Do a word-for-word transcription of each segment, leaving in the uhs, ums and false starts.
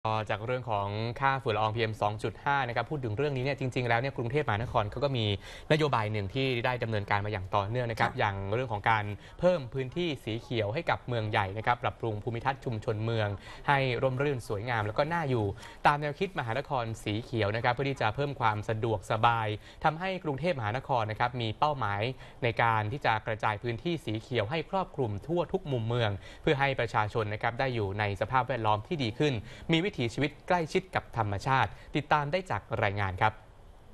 จากเรื่องของค่าฝุ่นละออง พี เอ็ม สองจุดห้า นะครับพูดถึงเรื่องนี้เนี่ยจริงๆแล้วเนี่ยกรุงเทพมหานครเขาก็มีนโยบายหนึ่งที่ได้ดำเนินการมาอย่างต่อเนื่องนะครับอย่างเรื่องของการเพิ่มพื้นที่สีเขียวให้กับเมืองใหญ่นะครับปรับปรุงภูมิทัศน์ชุมชนเมืองให้ร่มรื่นสวยงามแล้วก็น่าอยู่ตามแนวคิดมหานครสีเขียวนะครับเพื่อที่จะเพิ่มความสะดวกสบายทำให้กรุงเทพมหานครนะครับมีเป้าหมายในการที่จะกระจายพื้นที่สีเขียวให้ครอบคลุมทั่วทุกมุมเมืองเพื่อให้ประชาชนนะครับได้อยู่ในสภาพแวดล้อมที่ดีขึ้นมีวิถีชีวิตใกล้ชิดกับธรรมชาติติดตามได้จากรายงานครับ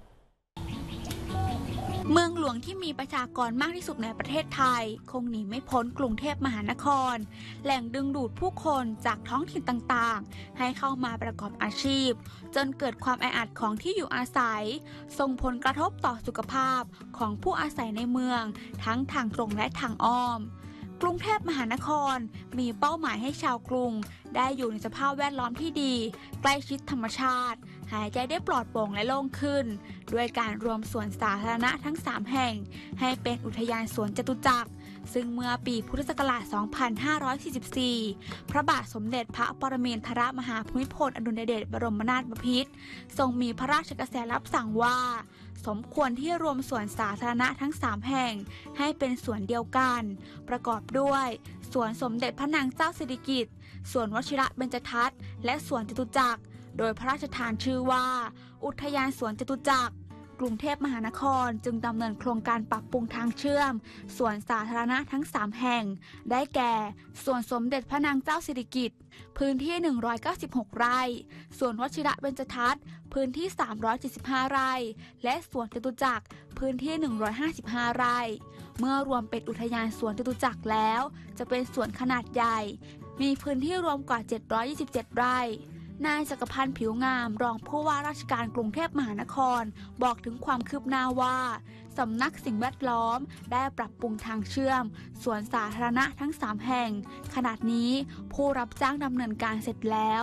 เมืองหลวงที่มีประชากรมากที่สุดในประเทศไทยคงหนีไม่พ้นกรุงเทพมหานครแหล่งดึงดูดผู้คนจากท้องถิ่นต่างๆให้เข้ามาประกอบอาชีพจนเกิดความแออัดของที่อยู่อาศัยส่งผลกระทบต่อสุขภาพของผู้อาศัยในเมืองทั้งทางตรงและทางอ้อมกรุงเทพมหานครมีเป้าหมายให้ชาวกรุงได้อยู่ในสภาพแวดล้อมที่ดีใกล้ชิดธรรมชาติหายใจได้ปลอดโปร่งและโล่งขึ้นด้วยการรวมสวนสาธารณะทั้งสามแห่งให้เป็นอุทยานสวนจตุจักรซึ่งเมื่อปีพุทธศักราช สองพันห้าร้อยสี่สิบสี่ พระบาทสมเด็จพระปรมินทรมหาภูมิพลอดุลยเดชบรมนาถบพิตรทรงมีพระราชกระแสรับสั่งว่าสมควรที่รวมสวนสาธารณะทั้งสามแห่งให้เป็นสวนเดียวกันประกอบด้วยสวนสมเด็จพระนางเจ้าสิริกิติ์สวนวชิระเบญจทัศน์และสวนจตุจักรโดยพระราชทานชื่อว่าอุทยานสวนจตุจักรกรุงเทพมหานครจึงดำเนินโครงการปรับปรุงทางเชื่อมสวนสาธารณะทั้งสามแห่งได้แก่สวนสมเด็จพระนางเจ้าสิริกิติ์พื้นที่หนึ่งร้อยเก้าสิบหกไร่สวนวชิระเบญจทัศน์พื้นที่สามร้อยเจ็ดสิบห้าไร่และสวนจตุจักรพื้นที่หนึ่งร้อยห้าสิบห้าไร่เมื่อรวมเป็นอุทยานสวนจตุจักรแล้วจะเป็นสวนขนาดใหญ่มีพื้นที่รวมกว่าเจ็ดร้อยยี่สิบเจ็ดไร่นายจักรพันธ์ผิวงามรองผู้ว่าราชการกรุงเทพมหานครบอกถึงความคืบหน้าว่าสำนักสิ่งแวดล้อมได้ปรับปรุงทางเชื่อมสวนสาธารณะทั้งสามแห่งขณะนี้ผู้รับจ้างดำเนินการเสร็จแล้ว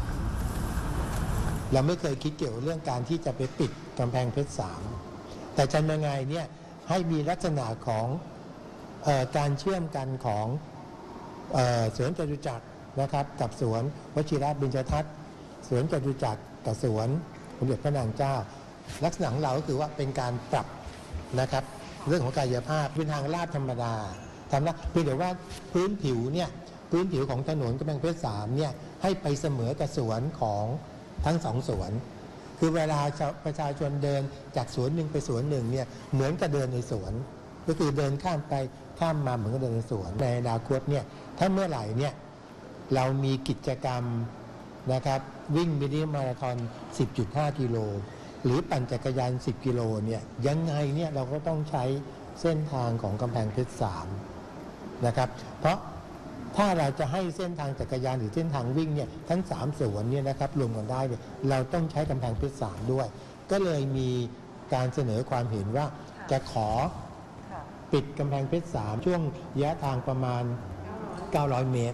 เราไม่เคยคิดเกี่ยวกับเรื่องการที่จะไปปิดกำแพงเพชรสามแต่ทำยังไงเนี่ยให้มีลักษณะของเอ่อการเชื่อมกันของเอ่อสวนจตุจักรนะครับกับสวนวชิระเบญจทัศน์สวนจตุจักรกับสวนสมเด็จพระนางเจ้าลักษณะของเราก็คือว่าเป็นการปรับนะครับเรื่องของกายภาพเป็นทางลาดธรรมดาทำนะเพียงแต่ว่าพื้นผิวเนี่ยพื้นผิวของถนนกำแพงเพชรสามเนี่ยให้ไปเสมอกับสวนของทั้งสองสวนคือเวลาประชาชนเดินจากสวนหนึ่งไปสวนหนึ่งเนี่ยเหมือนกับเดินในสวนก็คือเดินข้ามไปข้ามมาเหมือนกับเดินในสวนในอนาคตเนี่ยถ้าเมื่อไหร่เนี่ยเรามีกิจกรรมนะครับวิ่งมินิมาราธอน สิบจุดห้า กิโลหรือปั่นจักรยาน สิบ กิโลเนี่ยยังไงเนี่ยเราก็ต้องใช้เส้นทางของกำแพงเพชรสามนะครับเพราะถ้าเราจะให้เส้นทางจักรยานหรือเส้นทางวิ่งเนี่ยทั้งสามส่วนเนี่ยนะครับรวมกันได้เนี่ยเราต้องใช้กำแพงเพชรสามด้วยก็เลยมีการเสนอความเห็นว่าจะขอปิดกำแพงเพชรสามช่วงระยะทางประมาณเก้าร้อยเมตร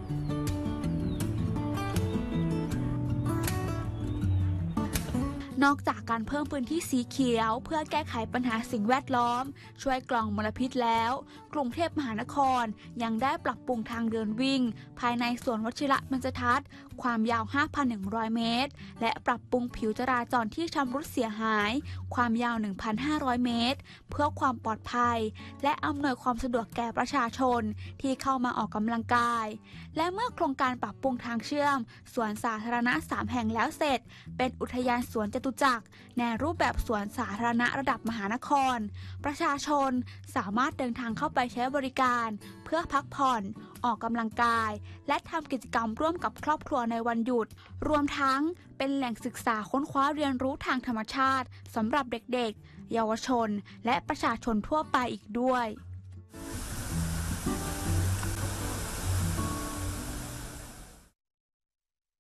นอกจากการเพิ่มพื้นที่สีเขียวเพื่อแก้ไขปัญหาสิ่งแวดล้อมช่วยกรองมลพิษแล้วกรุงเทพมหานครยังได้ปรับปรุงทางเดินวิ่งภายในสวนวชิระเบญจทัศน์ความยาว ห้าพันหนึ่งร้อย เมตรและปรับปรุงผิวจราจรที่ชำรุดเสียหายความยาว หนึ่งพันห้าร้อย เมตรเพื่อความปลอดภัยและอำนวยความสะดวกแก่ประชาชนที่เข้ามาออกกำลังกายและเมื่อโครงการปรับปรุงทางเชื่อมสวนสาธารณะสามแห่งแล้วเสร็จเป็นอุทยานสวนจตุจักรในรูปแบบสวนสาธารณะระดับมหานครประชาชนสามารถเดินทางเข้าไปใช้บริการเพื่อพักผ่อนออกกำลังกายและทำกิจกรรมร่วมกับครอบครัวในวันหยุดรวมทั้งเป็นแหล่งศึกษาค้นคว้าเรียนรู้ทางธรรมชาติสำหรับเด็กๆเยาวชนและประชาชนทั่วไปอีกด้วย